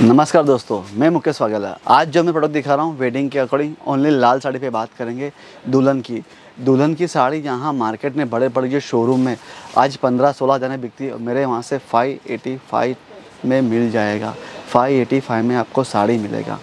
नमस्कार दोस्तों, मैं मुकेश वाघेला। आज जो मैं प्रोडक्ट दिखा रहा हूँ वेडिंग के अकॉर्डिंग ओनली लाल साड़ी पे बात करेंगे। दुल्हन की साड़ी यहाँ मार्केट में बड़े बड़े जो शोरूम में आज 15-16 हज़ार में बिकती है, मेरे वहाँ से 585 में मिल जाएगा। 585 में आपको साड़ी मिलेगा।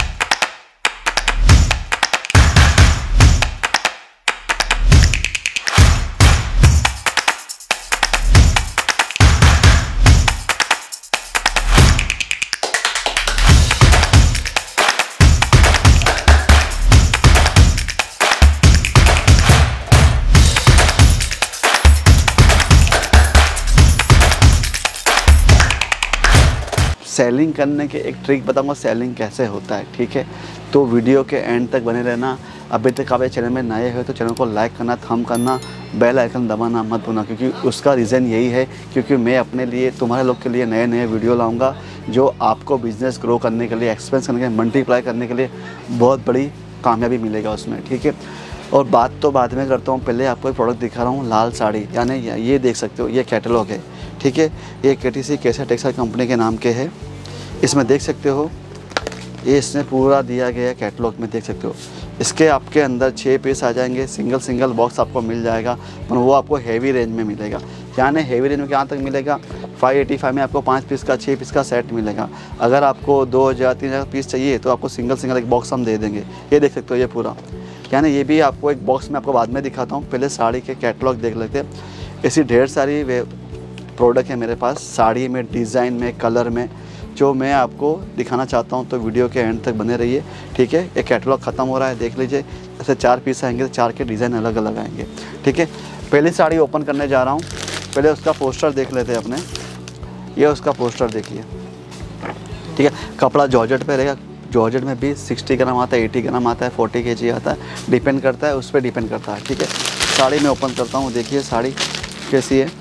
सेलिंग करने के एक ट्रिक बताऊंगा, सेलिंग कैसे होता है, ठीक है। तो वीडियो के एंड तक बने रहना। अभी तक आप चैनल में नए हो तो चैनल को लाइक करना, थंब करना, बेल आइकन दबाना मत भूलना, क्योंकि उसका रीज़न यही है क्योंकि मैं अपने लिए, तुम्हारे लोग के लिए नए नए वीडियो लाऊंगा जो आपको बिज़नेस ग्रो करने के लिए, एक्सपेंस करने के लिए, मल्टीप्लाई करने के लिए बहुत बड़ी कामयाबी मिलेगा उसमें, ठीक है। और बात तो बाद में करता हूँ, पहले आपको एक प्रोडक्ट दिखा रहा हूँ, लाल साड़ी। यानी ये देख सकते हो, ये कैटलॉग है, ठीक है। ये KTC कैसा टेक्सटाइल कंपनी के नाम के है। इसमें देख सकते हो, ये इसमें पूरा दिया गया है कैटलॉग में, देख सकते हो। इसके आपके अंदर 6 पीस आ जाएंगे, सिंगल बॉक्स आपको मिल जाएगा, पर वो आपको हैवी रेंज में मिलेगा। यानी हैवी रेंज में कहाँ तक मिलेगा, 585 में आपको 5 पीस का 6 पीस का सेट मिलेगा। अगर आपको 2000-3000 पीस चाहिए तो आपको सिंगल एक बॉक्स हम दे देंगे। ये देख सकते हो, ये पूरा। यानी ये भी आपको एक बॉक्स में आपको बाद में दिखाता हूँ, पहले साड़ी के कैटलॉग देख लेते हैं। ऐसी ढेर सारी प्रोडक्ट है मेरे पास, साड़ी में, डिज़ाइन में, कलर में, जो मैं आपको दिखाना चाहता हूँ। तो वीडियो के एंड तक बने रहिए, ठीक है। एक कैटलॉग ख़त्म हो रहा है, देख लीजिए। ऐसे 4 पीस आएंगे तो 4 के डिज़ाइन अलग अलग आएंगे, ठीक है। पहली साड़ी ओपन करने जा रहा हूँ, पहले उसका पोस्टर देख लेते हैं अपने। ये उसका पोस्टर देखिए, ठीक है। कपड़ा जॉर्जेट पे रहेगा। जॉर्जेट में भी 60 ग्राम आता है, 80 ग्राम आता है, 40 kg आता है, डिपेंड करता है, उस पर डिपेंड करता है, ठीक है। साड़ी में ओपन करता हूँ, देखिए साड़ी कैसी है।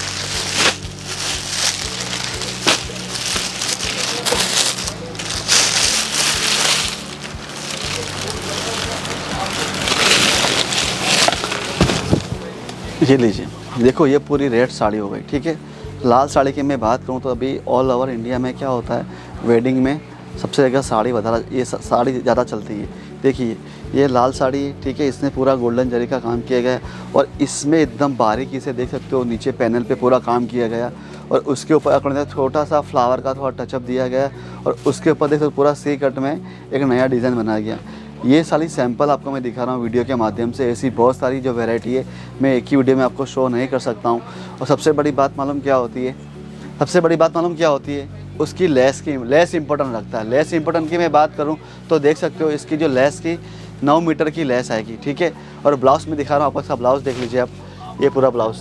ये लीजिए, देखो ये पूरी रेड साड़ी हो गई, ठीक है। लाल साड़ी की मैं बात करूँ तो अभी ऑल ओवर इंडिया में क्या होता है, वेडिंग में सबसे ज़्यादा साड़ी ये साड़ी ज़्यादा चलती है। देखिए ये लाल साड़ी, ठीक है। इसमें पूरा गोल्डन जरी का काम किया गया है और इसमें एकदम बारीकी से देख सकते हो, नीचे पैनल पे पूरा काम किया गया और उसके ऊपर छोटा सा फ्लावर का थोड़ा टचअप दिया गया और उसके ऊपर देख सकते पूरा सी कट में एक नया डिज़ाइन बनाया गया। ये सारी सैंपल आपको मैं दिखा रहा हूँ वीडियो के माध्यम से। ऐसी बहुत सारी जो वैरायटी है मैं एक ही वीडियो में आपको शो नहीं कर सकता हूँ। और सबसे बड़ी बात मालूम क्या होती है, उसकी लेस इंपॉर्टेंट रखता है। लेस इंपॉर्टेंट की मैं बात करूँ तो देख सकते हो, इसकी जो लेस की 9 मीटर की लेस आएगी, ठीक है। और ब्लाउज में दिखा रहा हूँ आपको, इसका ब्लाउज देख लीजिए आप। ये पूरा ब्लाउज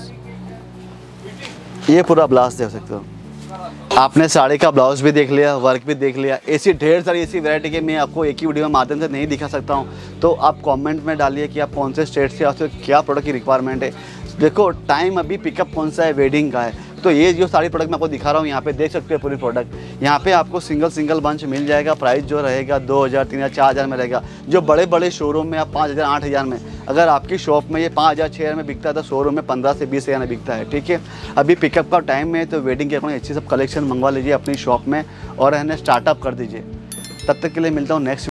देख सकते हो। आपने साड़ी का ब्लाउज भी देख लिया, वर्क भी देख लिया। ऐसी ढेर सारी ऐसी वैरायटी के मैं आपको एक ही वीडियो में माध्यम से नहीं दिखा सकता हूँ। तो आप कमेंट में डालिए कि आप कौन से स्टेट से आते हो, क्या प्रोडक्ट की रिक्वायरमेंट है। देखो टाइम अभी पिकअप कौन सा है, वेडिंग का है। तो ये जो सारी प्रोडक्ट मैं आपको दिखा रहा हूँ, यहाँ पे देख सकते हो पूरी प्रोडक्ट। यहाँ पे आपको सिंगल बंच मिल जाएगा। प्राइस जो रहेगा 2000, 3000, 4000 में रहेगा। जो बड़े शोरूम में आप 5000, 8000 में, अगर आपकी शॉप में ये 5000, 6000 में बिकता है तो शोरूम में 15 से 20 हज़ार में बिकता है, ठीक है। अभी पिकअप का टाइम है तो वेडिंग के अकॉर्डिंग अच्छी सब कलेक्शन मंगवा लीजिए अपनी शॉप में और स्टार्टअप कर दीजिए। तब तक के लिए मिलता हूँ नेक्स्ट